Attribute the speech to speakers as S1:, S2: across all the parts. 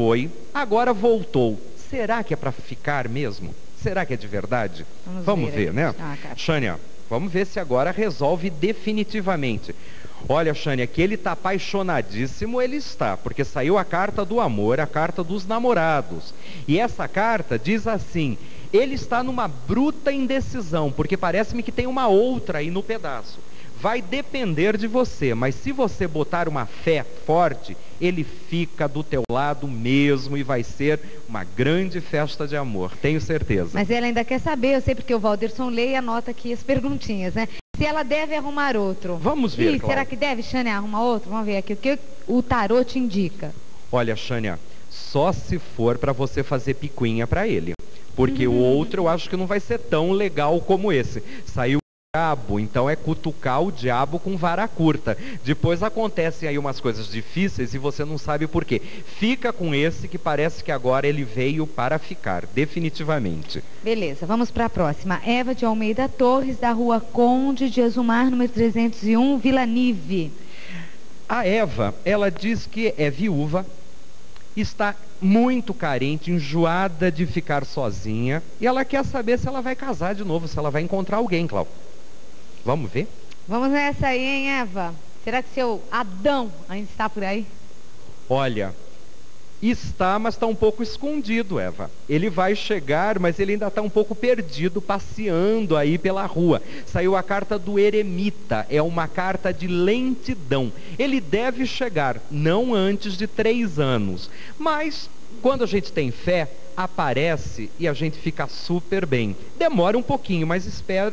S1: foi, agora voltou. Será que é para ficar mesmo? Será que é de verdade? Vamos ver, né? Xânia, vamos ver se agora resolve definitivamente. Olha, Xânia, que ele está apaixonadíssimo, ele está, porque saiu a carta do amor, a carta dos namorados. E essa carta diz assim: ele está numa bruta indecisão, porque parece-me que tem uma outra aí no pedaço. Vai depender de você, mas se você botar uma fé forte, ele fica do teu lado mesmo e vai ser uma grande festa de amor, tenho certeza.
S2: Mas ela ainda quer saber, eu sei porque o Valderson lê e anota aqui as perguntinhas, né? Se ela deve arrumar outro.
S1: Vamos ver, Cláudia.
S2: Será que deve, Xânia, arrumar outro? Vamos ver aqui o que o tarô te indica.
S1: Olha, Xânia, só se for para você fazer picuinha para ele. Porque o outro eu acho que não vai ser tão legal como esse. Saiu o diabo, então é cutucar o diabo com vara curta. Depois acontecem aí umas coisas difíceis e você não sabe por quê. Fica com esse que parece que agora ele veio para ficar, definitivamente.
S2: Beleza, vamos para a próxima. Eva de Almeida Torres, da rua Conde de Azumar, número 301, Vila Nive.
S1: A Eva, ela diz que é viúva, está muito carente, enjoada de ficar sozinha, e ela quer saber se ela vai casar de novo, se ela vai encontrar alguém, Cláudio. Vamos ver?
S2: Vamos nessa aí, hein, Eva? Será que seu Adão ainda está por aí?
S1: Olha, está, mas está um pouco escondido, Eva. Ele vai chegar, mas ele ainda está um pouco perdido, passeando aí pela rua. Saiu a carta do eremita, é uma carta de lentidão. Ele deve chegar, não antes de 3 anos. Mas, quando a gente tem fé, aparece e a gente fica super bem. Demora um pouquinho, mas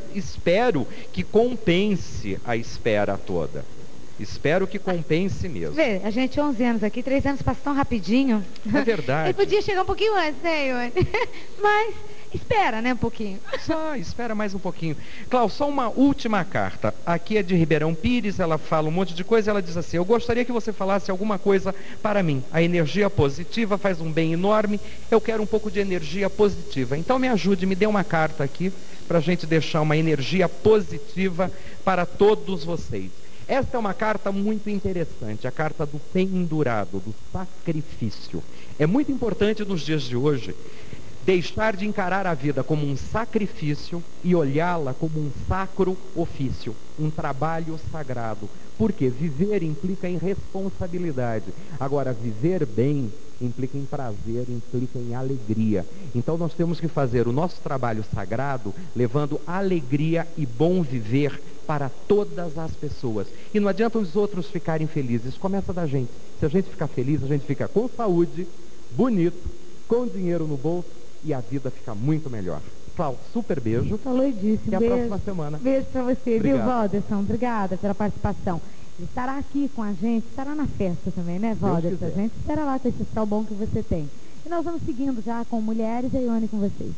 S1: espero que compense a espera toda. Espero que compense mesmo.
S2: Vê, a gente 11 anos aqui, 3 anos passa tão rapidinho.
S1: É verdade.
S2: Ele podia chegar um pouquinho antes, né, Ione? Mas espera, né, um pouquinho.
S1: Só espera mais um pouquinho. Cláudio, só uma última carta. Aqui é de Ribeirão Pires, ela fala um monte de coisa, ela diz assim: eu gostaria que você falasse alguma coisa para mim. A energia positiva faz um bem enorme, eu quero um pouco de energia positiva. Então me ajude, me dê uma carta aqui, para a gente deixar uma energia positiva para todos vocês. Esta é uma carta muito interessante, a carta do pendurado, do sacrifício. É muito importante nos dias de hoje deixar de encarar a vida como um sacrifício e olhá-la como um sacro ofício, um trabalho sagrado. Porque viver implica em responsabilidade. Agora, viver bem implica em prazer, implica em alegria. Então nós temos que fazer o nosso trabalho sagrado levando alegria e bom viver para todas as pessoas. E não adianta os outros ficarem felizes, começa da gente. Se a gente ficar feliz, a gente fica com saúde, bonito, com dinheiro no bolso e a vida fica muito melhor. Cláudio, super beijo.
S2: Falou e disse.
S1: Até a próxima semana.
S2: Beijo pra você,
S1: Obrigado.
S2: Viu, Valderson? Obrigada pela participação. Ele estará aqui com a gente, estará na festa também, né, Valderson? A gente espera lá com esse astral bom que você tem. E nós vamos seguindo já com mulheres, e a Ione com vocês.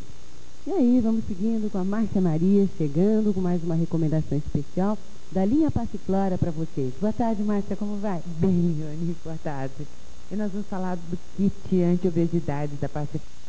S3: E aí, vamos seguindo com a Márcia Maria, chegando com mais uma recomendação especial da linha Passiflora para vocês. Boa tarde, Márcia, como vai?
S4: Bem, Ione, boa tarde. E nós vamos falar do kit anti-obesidade da Passiflora.